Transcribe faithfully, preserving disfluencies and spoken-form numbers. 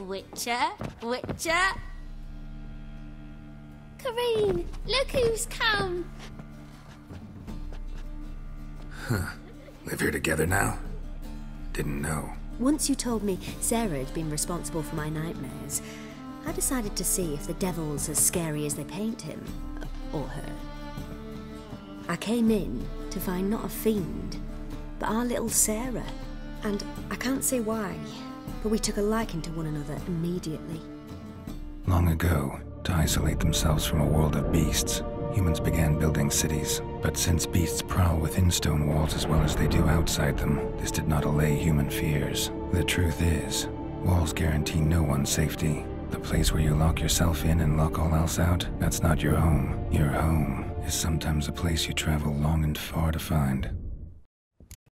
Witcher, Witcher. Kareen, look who's come. Huh. Live here together now? Didn't know. Once you told me Sarah had been responsible for my nightmares, I decided to see if the devil's as scary as they paint him. Or her. I came in to find not a fiend, but our little Sarah. And I can't say why, but we took a liking to one another immediately. Long ago, to isolate themselves from a world of beasts, humans began building cities. But since beasts prowl within stone walls as well as they do outside them, this did not allay human fears. The truth is, walls guarantee no one's safety. The place where you lock yourself in and lock all else out, that's not your home. Your home is sometimes a place you travel long and far to find.